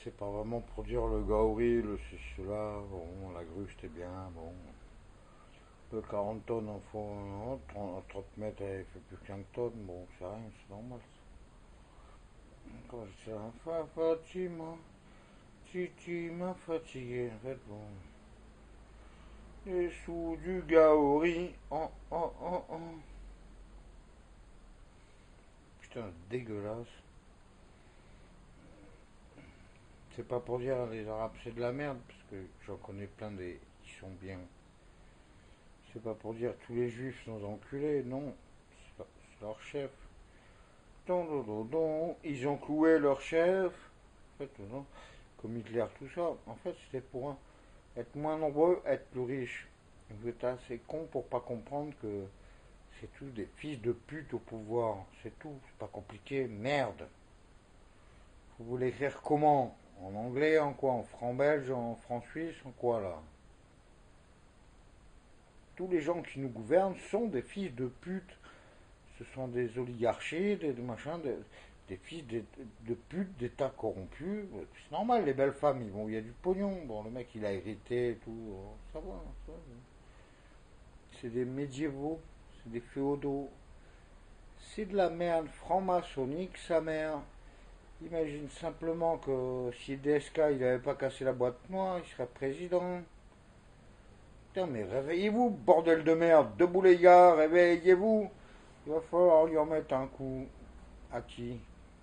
c'est pas vraiment pour dire le gaori, le ceci-là, bon, la grue c'était bien, bon. Le 40 tonnes en fond, non, 30 mètres, elle fait plus que 5 tonnes, bon, c'est rien, c'est normal. Quand je dis Fatima, tu m'as fatigué, en fait, bon. Les sous du gaori, putain, dégueulasse. C'est pas pour dire les Arabes c'est de la merde, parce que j'en connais plein des qui sont bien. C'est pas pour dire tous les juifs sont enculés, non. C'est leur chef. Don, don, don, don. Ils ont cloué leur chef. En fait, non. Comme Hitler, tout ça. En fait, c'était pour être moins nombreux, être plus riches. Vous êtes assez con pour pas comprendre que c'est tous des fils de pute au pouvoir. C'est tout. C'est pas compliqué. Merde. Vous voulez écrire comment? En anglais, en quoi? En franc belge, en franc suisse, en quoi là? Tous les gens qui nous gouvernent sont des fils de pute. Ce sont des oligarchies, des machins, des fils de pute, d'États corrompus. C'est normal, les belles femmes, ils vont, il y a du pognon. Bon, le mec, il a hérité et tout. Ça va, ça va. C'est des médiévaux, c'est des féodaux. C'est de la merde franc-maçonnique, sa mère. Imagine simplement que si DSK il n'avait pas cassé la boîte noire, il serait président. Putain, mais réveillez-vous, bordel de merde. Debout les gars, réveillez-vous. Il va falloir lui en mettre un coup. À qui?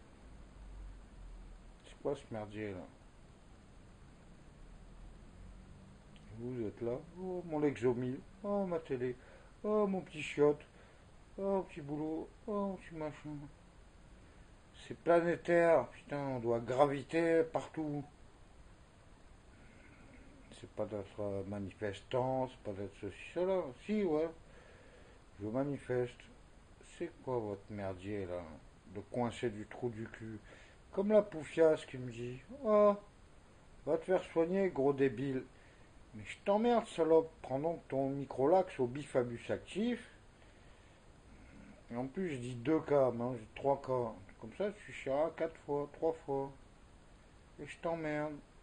C'est quoi ce merdier là? Vous êtes là? Oh, mon Lexomil. Oh, ma télé. Oh, mon petit chiotte. Oh, mon petit boulot. Oh, mon petit machin. C'est planétaire. Putain, on doit graviter partout. C'est pas d'être manifestant, c'est pas d'être ceci, cela. Si, ouais, je manifeste. C'est quoi votre merdier là? De coincer du trou du cul. Comme la poufiasse qui me dit: oh, va te faire soigner, gros débile. Mais je t'emmerde, salope. Prends donc ton microlax au bifabus actif. Et en plus, je dis 2 cas, mais j'ai 3 cas. Comme ça, tu chieras 4 fois, 3 fois. Et je t'emmerde.